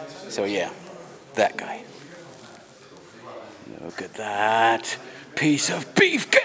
So yeah, that guy. Look at that piece of beefcake!